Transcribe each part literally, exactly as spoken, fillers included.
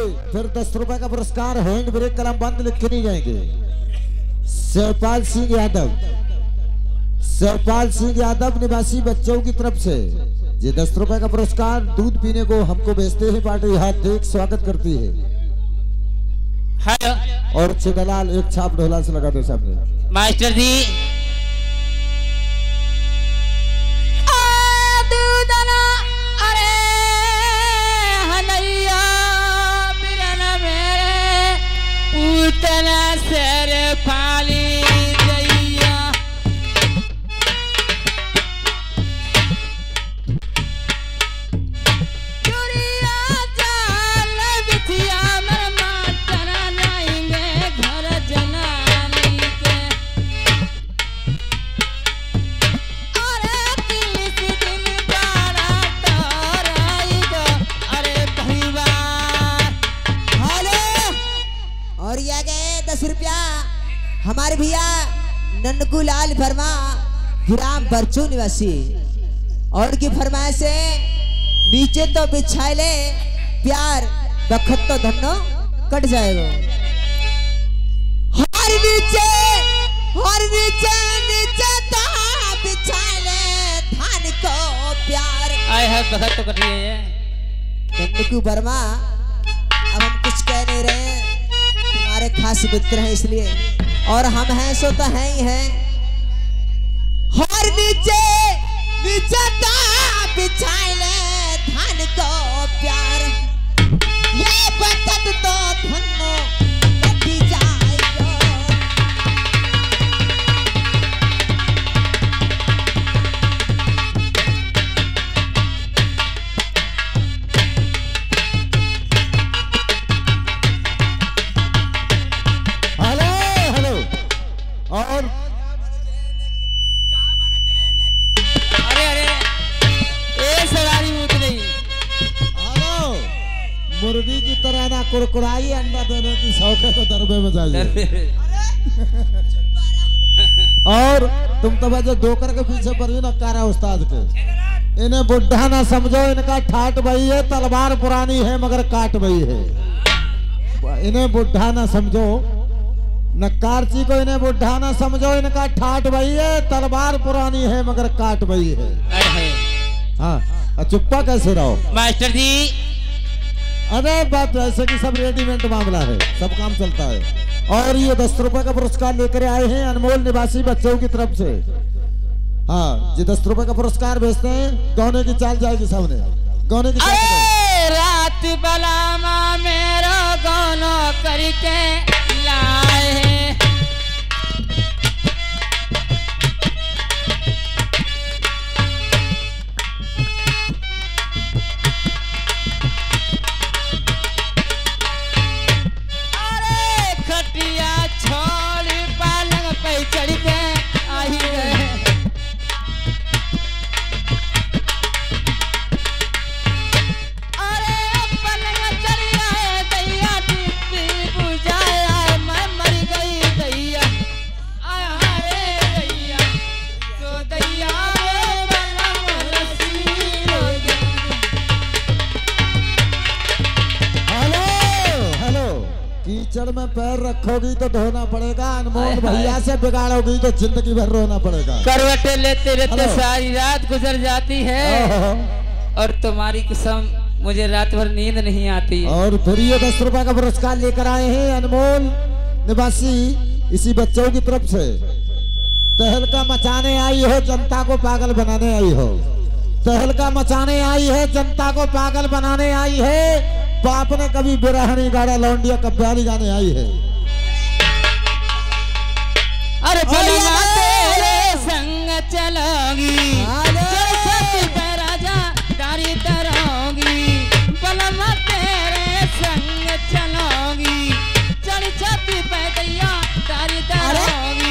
फिर दस रुपए का पुरस्कार हैंड ब्रेक कलम बंद लिख के नहीं जाएंगे। शिवपाल सिंह यादव, शिवपाल सिंह यादव निवासी बच्चों की तरफ से ये दस रुपए का पुरस्कार दूध पीने को हमको भेजते हैं। पार्टी हाथ देख स्वागत करती है। और चिदलाल एक छाप ढोला से लगा दो सामने मास्टर जी। शेर फाली जइया चुरिया जाल बिथिया मर मातना नाइंगे घर जनानी के। अरे तीस दिन बारा तोराई गो अरे भईवा। हेलो और ये गए दस रुपया हमारे भैया नंदकुलाल वर्मा ग्राम बरचू निवासी और की फरमाइश से नीचे तो बिछाए प्यार बखत तो धन्नो कट जाएगा। हर नीचे हर नीचे नीचे तो बिछाए धान को प्यार आए है बखत तो कट है नंदकू वर्मा। अब हम कुछ कह नहीं रहे, हमारे खास मित्र हैं इसलिए, और हम हैं सो तो हैं ही हैं। हर नीचे नीचे बिछाए धान को प्यार ये बचत तो धनो कटी जाएगा। और अरे अरे ए सवारी मुझ नहीं। हेलो मुर्गी की तरह ना कुड़कुड़ाई अंडा देने की शौक है तो दरबे में जाइए। और तुम तो बजे डोकर के पीछे पड़ ना कारा उस्ताद के। इन्हें बुढ़ा ना समझो, इनका ठाट बही है, तलवार पुरानी है मगर काट बही है। इन्हें बुढ़ा ना समझो, नक्कारची को इन्हें बुढ़ा ना समझो, इनका ठाट बही है, तलवार पुरानी है मगर काट बही है। हाँ चुप्पा कैसे रहो मास्टर जी। अरे बात ऐसे कि सब रेडीमेड मामला है, सब काम चलता है। और ये दस रुपए का पुरस्कार लेकर आए हैं अनमोल निवासी बच्चों की तरफ से। हाँ ये दस रुपए का पुरस्कार भेजते हैं। गौने की चाल जाएगी सामने, गौने की चाल। रात बलामा मेरा गौनो करके लाए हैं। अरे खटिया छोड़ पालंग पे चढ़ के आई है। कीचड़ में पैर रखोगी तो धोना पड़ेगा, अनमोल भैया से बिगाड़ोगी तो जिंदगी भर रोना पड़ेगा। करवटे लेते लेते सारी रात गुजर जाती है और तुम्हारी कसम मुझे रात भर नींद नहीं आती। और फिर ये दस रुपए का पुरस्कार लेकर आए हैं अनमोल निवासी इसी बच्चों की तरफ से। तहलका मचाने आई हो, जनता को पागल बनाने आई हो। तहलका मचाने आई है, जनता को पागल बनाने आई है। बाप ने कभी बिरहनी गाड़ा लौंडिया कब्याली गाने आई है। अरे बलमा तेरे संग चलोगी राजा डारी तरोगी। बलमा तेरे संग चलोगी चढ़ छाती पे दैया डारी तरोगी।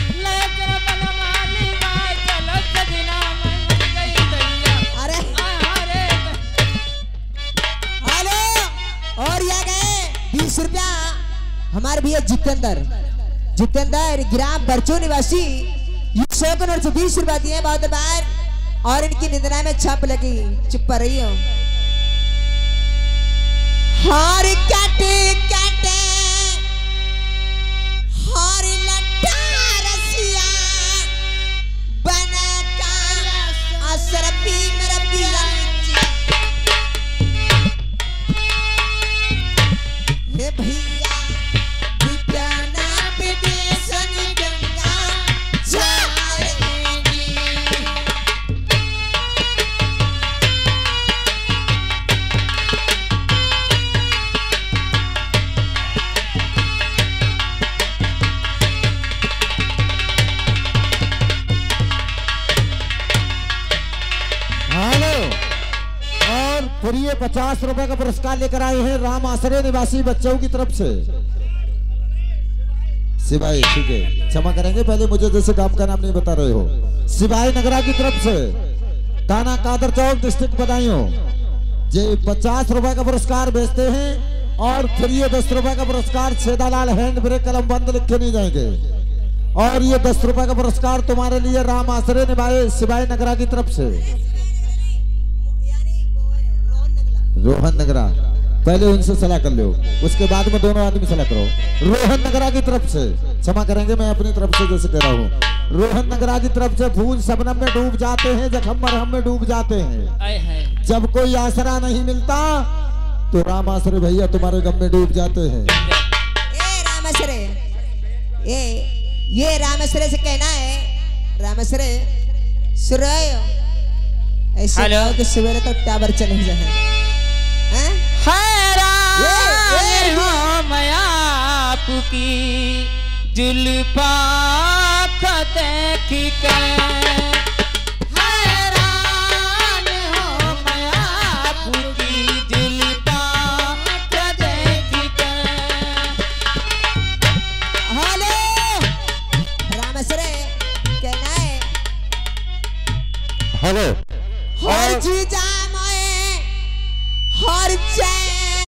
बीस रुपया हमारे भैया जितेंद्र जितेंद्र ग्राम बरचू निवासी शोकन और बीस रुपया दिए बहुत बार और इनकी निंदना में छाप लगी। चुप पर रही हो। हर काटे काटे हर लट्टा रसिया बना का असर भी मेरा पिया हे भैया विज्ञाना विदेशन गंगा जाएगी फिर ये पचास रुपए का पुरस्कार लेकर आए हैं राम आश्रय निवासी बच्चों की तरफ से। सिवाई ठीक है, क्षमा करेंगे, पहले मुझे जैसे गांव का नाम नहीं बता रहे हो। सिवाई नगरा की तरफ से थाना कादर चौक डिस्ट्रिक्ट बदायूं जे पचास रुपए का पुरस्कार बेचते हैं और फिर ये दस रुपए का पुरस्कार छेदालाल हैंड ब्रेक कलम बंद लिखे नहीं जाएंगे। और ये दस रुपए का पुरस्कार तुम्हारे लिए राम आश्रय निवासी सिवाई नगरा की तरफ से। रोहन नगरा, पहले उनसे सलाह कर लो, उसके बाद में दोनों आदमी सलाह करो। रोहन नगरा की तरफ से, क्षमा करेंगे मैं अपनी तरफ से जैसे कह रहा हूँ, रोहन नगरा की तरफ से फूल शबनम में डूब जाते हैं, जख्म मरहम में डूब जाते हैं। जब कोई आसरा नहीं मिलता तो राम आश्रय भैया तुम्हारे गम में डूब जाते हैं। ए राम आश्रय, ये ये राम आश्रय से कहना है, राम आश्रय सुरय ऐसे हेलो कि सवेरे तक टावर चले जाए। हैरान हो मैं आपकी जुल्फा देख के, हैरान हो मैं आपकी जुल्फा देख के। हेलो राम आश्रय कहना है, हेलो हर जीजा मैं हर जय